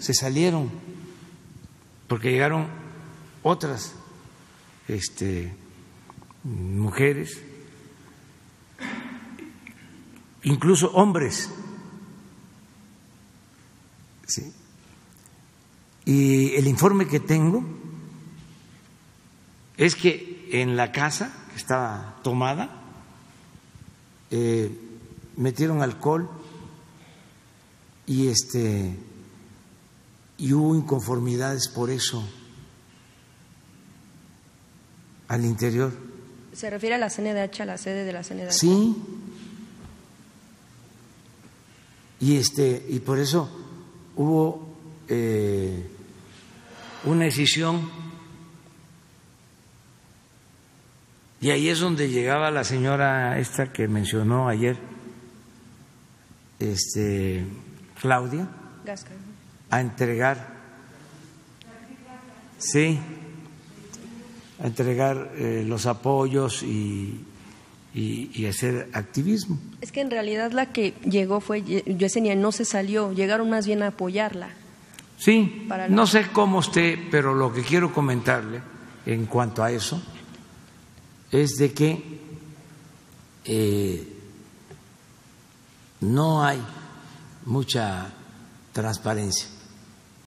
se salieron porque llegaron otras mujeres, incluso hombres, ¿sí? Y el informe que tengo es que en la casa que estaba tomada metieron alcohol y hubo inconformidades por eso al interior. ¿Se refiere a la CNDH, a la sede de la CNDH? Sí. Y por eso hubo una decisión, y ahí es donde llegaba la señora esta que mencionó ayer, Claudia, Gasca. a entregar, sí, a entregar los apoyos y hacer activismo. Es que en realidad la que llegó fue Yesenia, no se salió, llegaron más bien a apoyarla. Sí, no sé cómo esté, pero lo que quiero comentarle en cuanto a eso es de que no hay mucha transparencia